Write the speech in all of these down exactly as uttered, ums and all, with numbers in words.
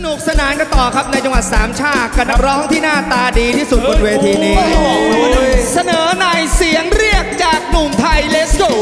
นุกสนานกันต่อครับในจังหวัดสามชาติกับนักร้องที่หน้าตาดีที่สุดบนเวทีนี้เสนอในเสียงเรียกจากหนุ่มไทย Let's go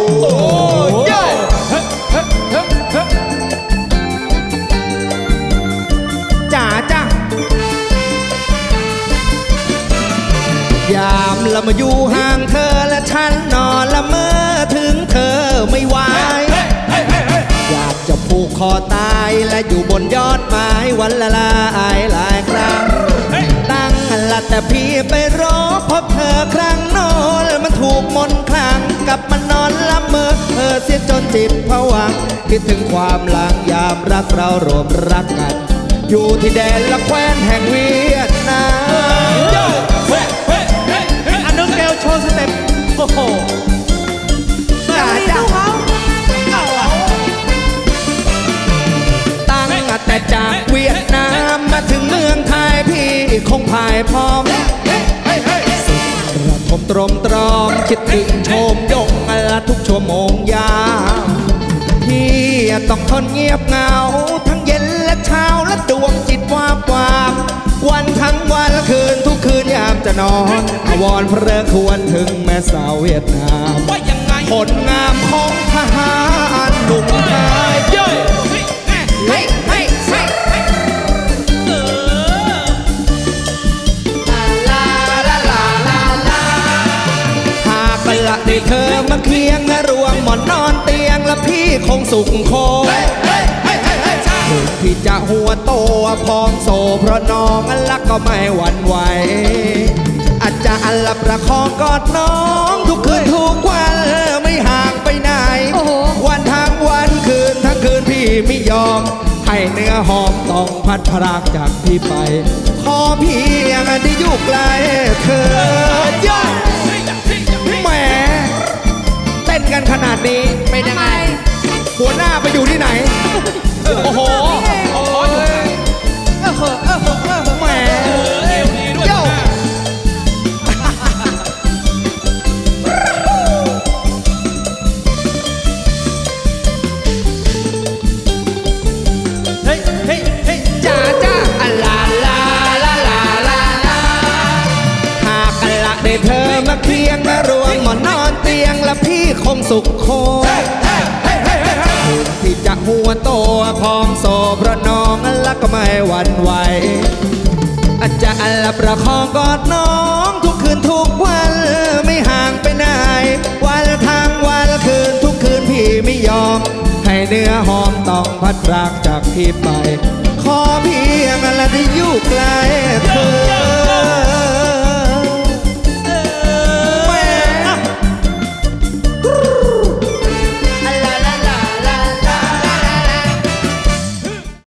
จ๋าจ้ายามละมาอยู่ห่างเธอและฉันนอนละเมอถึงเธอไม่ไหวอยากจะผูกคอตายและอยู่บนยอดไม้วันละลายหลายครั้งตั้งละแต่พี่ไปรอพบเธอครั้งโน้นมันถูกมนต์คลังกับมันนอนละเมอเธอเสียจนจิตผวังคิดถึงความหลังยามรักเรารวมรักกันอยู่ที่แดนละแคว้นแห่งเวียดนามอันนึงเกลโชว์สเต็ปโอ้โหจ๋าจ้าตั้งแต่จากเวียดนามมาถึงเมืองไทยพี่คงพ่ายพร้อมระทมตรมตรอมคิดถึงโชมยงละทุกชั่วโมงยามพี่ต้องทนเงียบเหงาทั้งเย็นและเช้าและดวงจิตวาบวามวันทั้งวันและคืนทุกคืนยามจะนอนอวรพระควรถึงแม่สาวเวียดนามผลงามของทหารหนุ่มไทยละได้เธอมาเคียงรวมหมอนนอนเตียงและพี่คงสุขโคถึงพี่จะหัวโตพองโซเพราะน้องรักก็ไม่หวั่นไหวอาจจะอันละประคองกอดน้องทุกคืนทุกวันไม่ห่างไปไหนวันทั้งวันคืนทั้งคืนพี่ไม่ยอมให้เนื้อหอมต้องพัดพรากจากพี่ไปขอพี่ยังได้อยู่ใกล้เธอแหมเต้นกันขนาดนี้เป็นยังไงหัวหน้าไปอยู่ที่ไหนโอ้โหแหมโย่เฮ้ยเฮ้ยเฮ้ยจ้าจ้าอัลลาลาลาลาลาหากอัลลาได้เธอมาเคียงมารวมหมอนนอนเตียงและพี่คงสุขโคพี่จะหัวโตพองโซเพราะน้องรักก็ไม่หวั่นไหวอาจจะอัลละประคองกอดน้องทุกคืนทุกวันไม่ห่างไปไหนวันทางวันคืนทุกคืนพี่ไม่ยอมให้เนื้อหอมต้องพัดพรากจากพี่ไปขอเพียงอัลละที่อยู่ใกล้เธอ